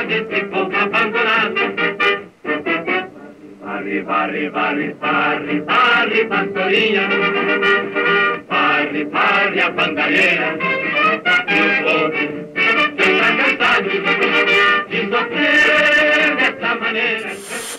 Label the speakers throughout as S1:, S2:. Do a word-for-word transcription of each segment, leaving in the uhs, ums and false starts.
S1: cidade ficou abandonado. Varre, varre, varre, varre, varre, pastorinha, varre, varre a bandalheira, e o povo está cansado de sofrer dessa maneira.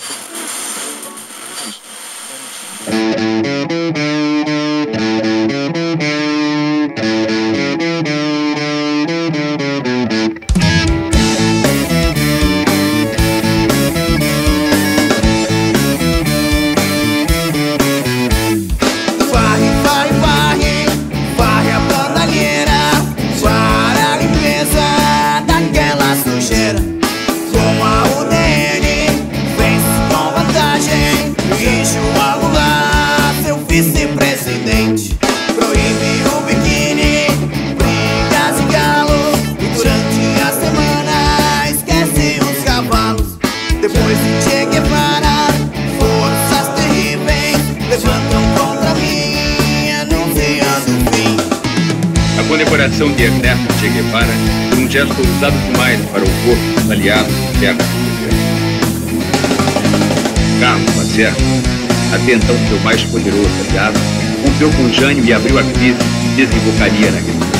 S2: Vice-presidente proíbe o biquíni, brigas e galos, e durante a semana esquece os cavalos. Depois de Che Guevara, forças terríveis levantam contra mim, anunciando o fim.
S3: A condecoração de Ernesto Che Guevara foi um gesto usado demais para o corpo dos aliados internos do governo. Carlos Lacerda, até então seu mais poderoso aliado, rompeu com Jânio e abriu a crise que desembocaria na guerra.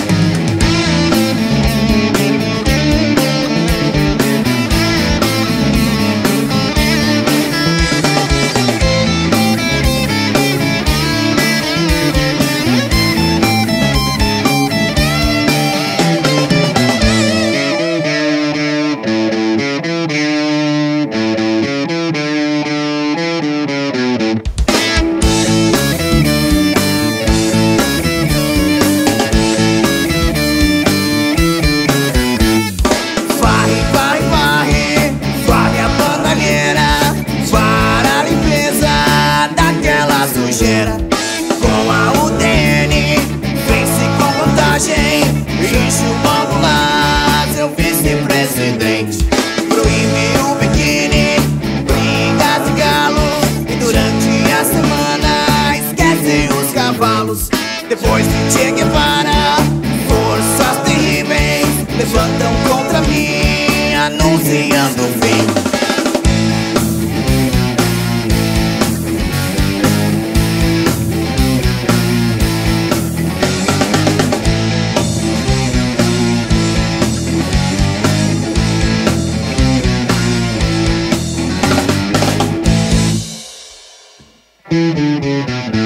S2: Com a U D N, vence com vantagem, enche o banco lá, seu vice-presidente. Proíbe o biquíni, brigas e galos, e durante a semana esquece os cavalos. Depois de Che Guevara, forças terríveis levantam contra mim, anunciando o fim.
S1: Música